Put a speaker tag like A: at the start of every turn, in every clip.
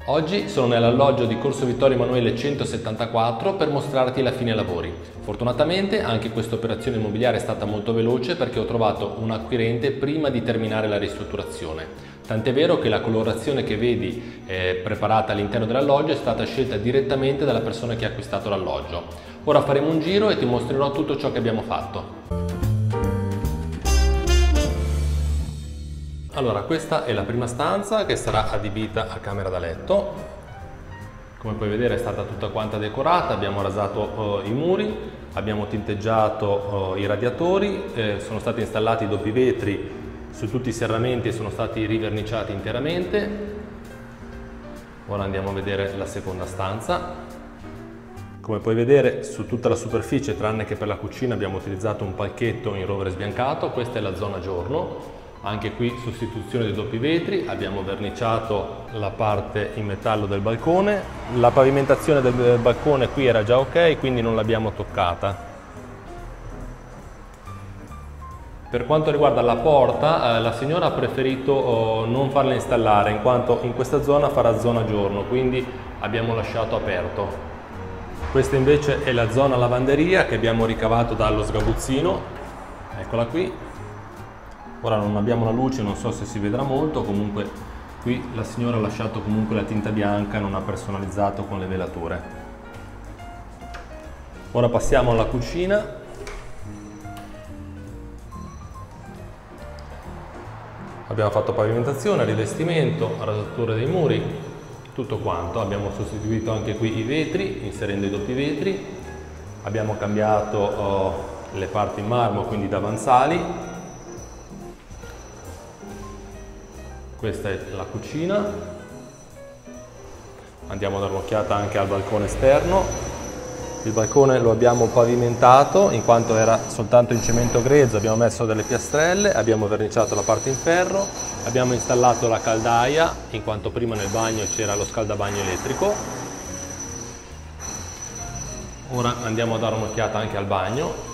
A: Oggi sono nell'alloggio di Corso Vittorio Emanuele 174 per mostrarti la fine lavori. Fortunatamente anche questa operazione immobiliare è stata molto veloce perché ho trovato un acquirente prima di terminare la ristrutturazione. Tant'è vero che la colorazione che vedi preparata all'interno dell'alloggio è stata scelta direttamente dalla persona che ha acquistato l'alloggio. Ora faremo un giro e ti mostrerò tutto ciò che abbiamo fatto. Allora, questa è la prima stanza che sarà adibita a camera da letto. Come puoi vedere è stata tutta quanta decorata, abbiamo rasato i muri, abbiamo tinteggiato i radiatori, sono stati installati doppi vetri su tutti i serramenti e sono stati riverniciati interamente. Ora andiamo a vedere la seconda stanza. Come puoi vedere su tutta la superficie, tranne che per la cucina, abbiamo utilizzato un palchetto in rovere sbiancato. Questa è la zona giorno. Anche qui sostituzione dei doppi vetri, abbiamo verniciato la parte in metallo del balcone, la pavimentazione del balcone qui era già ok, quindi non l'abbiamo toccata. Per quanto riguarda la porta, la signora ha preferito non farla installare in quanto in questa zona farà zona giorno, quindi abbiamo lasciato aperto. Questa invece è la zona lavanderia che abbiamo ricavato dallo sgabuzzino, eccola qui. Ora non abbiamo la luce, non so se si vedrà molto, comunque qui la signora ha lasciato comunque la tinta bianca, non ha personalizzato con le velature. Ora passiamo alla cucina. Abbiamo fatto pavimentazione, rivestimento, rasatura dei muri, tutto quanto. Abbiamo sostituito anche qui i vetri, inserendo i doppi vetri. Abbiamo cambiato le parti in marmo, quindi davanzali. Questa è la cucina. Andiamo a dare un'occhiata anche al balcone esterno. Il balcone lo abbiamo pavimentato in quanto era soltanto in cemento grezzo, abbiamo messo delle piastrelle, abbiamo verniciato la parte in ferro, abbiamo installato la caldaia in quanto prima nel bagno c'era lo scaldabagno elettrico. Ora andiamo a dare un'occhiata anche al bagno.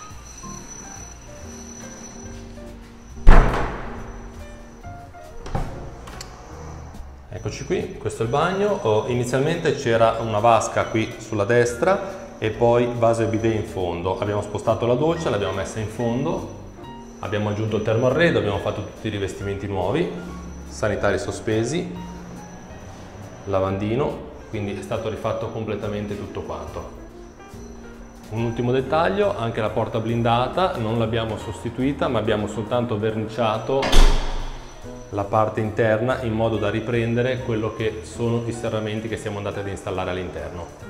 A: Eccoci qui, questo è il bagno. Inizialmente c'era una vasca qui sulla destra e poi vaso e bidet in fondo. Abbiamo spostato la doccia, l'abbiamo messa in fondo, abbiamo aggiunto il termoarredo, abbiamo fatto tutti i rivestimenti nuovi, sanitari sospesi, lavandino, quindi è stato rifatto completamente tutto quanto. Un ultimo dettaglio, anche la porta blindata non l'abbiamo sostituita ma abbiamo soltanto verniciato la parte interna in modo da riprendere quello che sono i serramenti che siamo andati ad installare all'interno.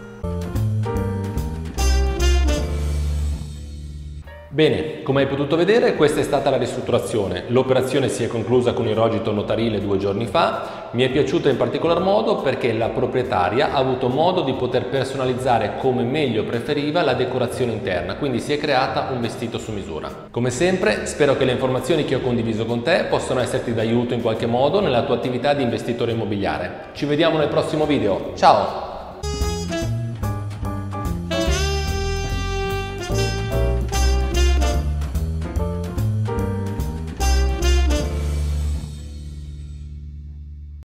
A: Bene, come hai potuto vedere questa è stata la ristrutturazione. L'operazione si è conclusa con il rogito notarile 2 giorni fa. Mi è piaciuta in particolar modo perché la proprietaria ha avuto modo di poter personalizzare come meglio preferiva la decorazione interna, quindi si è creata un vestito su misura. Come sempre, spero che le informazioni che ho condiviso con te possano esserti d'aiuto in qualche modo nella tua attività di investitore immobiliare. Ci vediamo nel prossimo video. Ciao!